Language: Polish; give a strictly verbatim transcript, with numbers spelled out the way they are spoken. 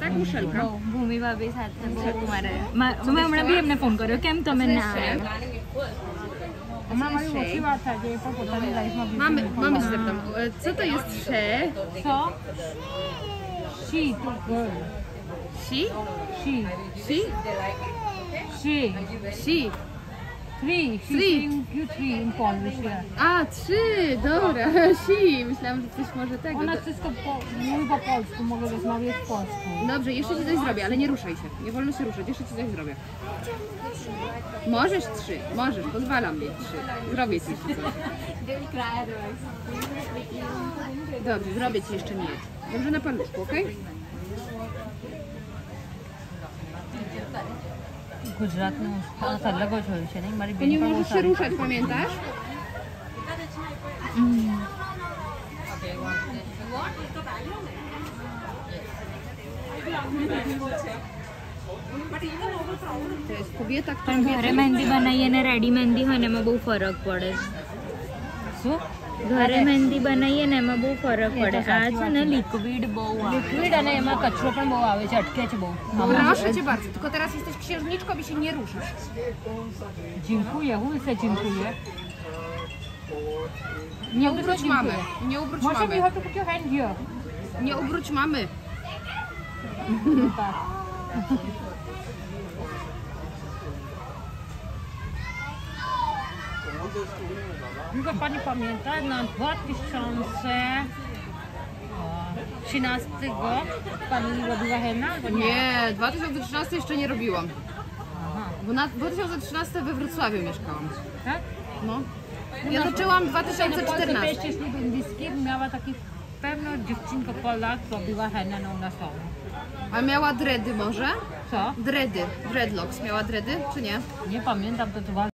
tak? Muszelka. ભૂમિ ભાભી સાથે બહુ મારે મેં હમણાં બી એમને ફોન કર્યો કેમ તમે ના આવ્યા Mama ma oczy łata, że po potem live ma Mamy, mamy się zapytam, co to jest sze? Co? She to girl. Si? She. Si? She. Si. Three. She's Three. saying you three in Polish, yeah. A, trzy, dobra, si. Myślałam, że coś może tego. Ona wszystko po, mówi po polsku, mogę rozmawiać po polsku. Dobrze, jeszcze ci coś zrobię, ale nie ruszaj się. Nie wolno się ruszać, jeszcze ci coś zrobię. Możesz trzy, możesz, pozwalam mieć trzy. Zrobię ci jeszcze coś. Dobrze, zrobię ci jeszcze miecz. Dobrze, na paluszku, okej? ગુજરાતનું ખાસ અલગ જ હોય છે નહીં મારી Bo nie możesz się ruszać, pamiętasz? To jest kobieta, która પણ ઘરે મહેંદી બનાવીએ અને રેડી મહેંદી હોય ને એમાં બહુ ફરક પડે શું ઘરે મહેંદી બનાવીએ ને એમાં બહુ ફરક પડે આ છે ને લિક્વિડ બહુ આવે લિક્વિડ અને એમાં કચરો પણ બહુ આવે છે અટકે છે બહુ Proszę cię bardzo, tylko teraz jesteś księżniczką i się nie ruszasz. Dziękuję, who say dziękuję? Nie ubróć mamy, nie ubróć Może you mamy. have to put your hand here. Nie ubróć mamy. Tak. Tylko pani pamięta, na dwa tysiące trzynastego pani robiła henna? Bo Nie, dwa tysiące trzynasty jeszcze nie robiłam. Aha, Bo na dwa tysiące trzynasty we Wrocławiu mieszkałam. tak? No. Ja zaczęłam w dwa Na tysiące Polsce czternastym. też ślub indyjski miała taki pewno dziewczynka Polak robiła hennę u nas domu. A miała dredy może? Co? Dredy, dreadlocks. Miała dredy, czy nie? Nie pamiętam, to dwa